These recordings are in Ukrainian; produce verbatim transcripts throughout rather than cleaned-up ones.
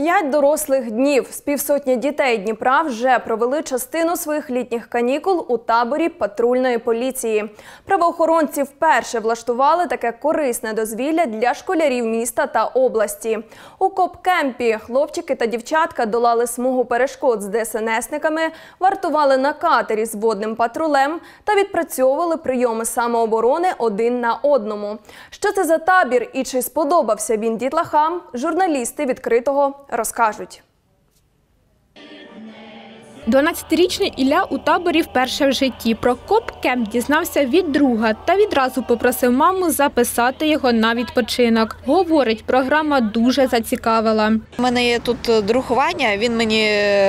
П'ять дорослих днів. З півсотні дітей Дніпра вже провели частину своїх літніх канікул у таборі патрульної поліції. Правоохоронці вперше влаштували таке корисне дозвілля для школярів міста та області. У коп-кемпі хлопчики та дівчатка долали смугу перешкод з де ес ен есниками, вартували на катері з водним патрулем та відпрацьовували прийоми самооборони один на одному. Що це за табір і чи сподобався він дітлахам, журналісти «Відкритого» розкажуть. дванадцятирічний Ілля у таборі вперше в житті. Про коп-кемп дізнався від друга та відразу попросив маму записати його на відпочинок. Говорить, програма дуже зацікавила. У мене є тут друг Ваня, він мені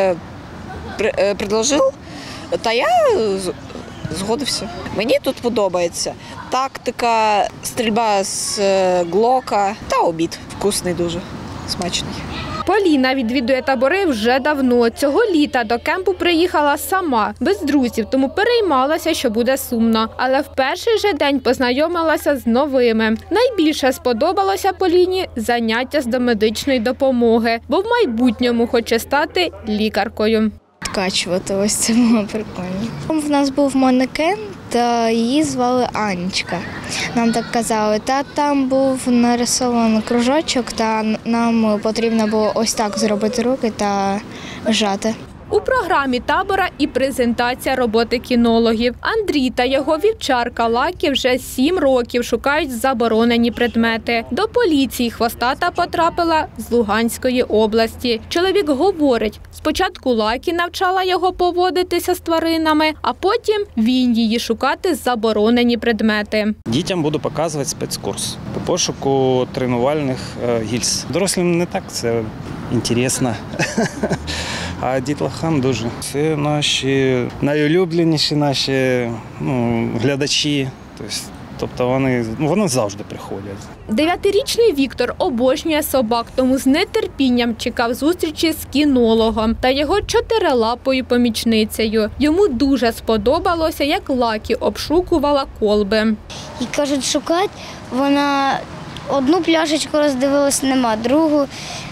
предложив, та я згодився. Мені тут подобається тактика, стрільба з глока та обід. Вкусний дуже, смачний. Поліна відвідує табори вже давно. Цього літа до кемпу приїхала сама, без друзів, тому переймалася, що буде сумно. Але в перший же день познайомилася з новими. Найбільше сподобалося Поліні заняття з домедичної допомоги, бо в майбутньому хоче стати лікаркою. Відкачувати, ось це було прикольно. В нас був манекен, та її звали Анечка. Нам так казали, та там був нарисований кружочок, та нам потрібно було ось так зробити руки та жати. У програмі табора і презентація роботи кінологів. Андрій та його вівчарка Лакі вже сім років шукають заборонені предмети. До поліції хвостата потрапила з Луганської області. Чоловік говорить, спочатку Лакі навчала його поводитися з тваринами, а потім він її шукати заборонені предмети. Дітям буду показувати спецкурс по пошуку тренувальних гільз. Дорослим не так це цікаво. А дітлахам дуже. Це наші найулюбленіші наші ну, глядачі. Тобто вони, вони завжди приходять. Дев'ятирічний Віктор обожнює собак, тому з нетерпінням чекав зустрічі з кінологом та його чотирилапою помічницею. Йому дуже сподобалося, як Лакі обшукувала колби. І кажуть, шукати, вона одну пляшечку роздивилась, нема, другу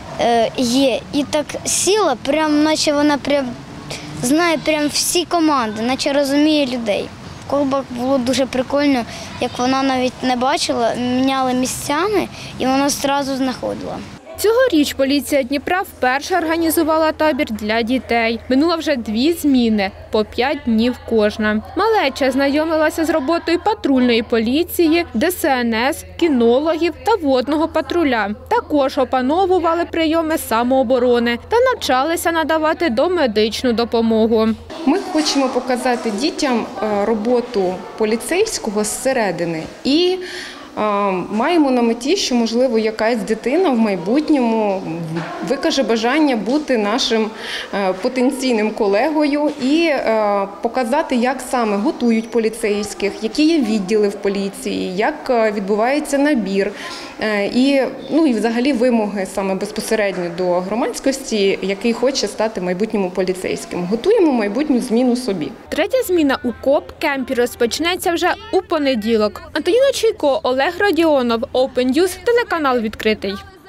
є. І так сіла, прям, наче вона прям знає прям всі команди, наче розуміє людей. В колбах було дуже прикольно, як вона навіть не бачила, міняли місцями і вона одразу знаходила. Цьогоріч поліція Дніпра вперше організувала табір для дітей. Минуло вже дві зміни, по п'ять днів кожна. Малеча знайомилася з роботою патрульної поліції, де ес ен ес, кінологів та водного патруля. Також опановували прийоми самооборони та навчалися надавати домедичну допомогу. Ми хочемо показати дітям роботу поліцейського зсередини і маємо на меті, що, можливо, якась дитина в майбутньому викаже бажання бути нашим потенційним колегою і показати, як саме готують поліцейських, які є відділи в поліції, як відбувається набір і, ну, і взагалі вимоги саме безпосередньо до громадськості, який хоче стати майбутнім поліцейським. Готуємо майбутню зміну собі. Третя зміна у коп-кемпі розпочнеться вже у понеділок. Антоніна Чайко, Олег Родіонов, Open News, телеканал «Відкритий».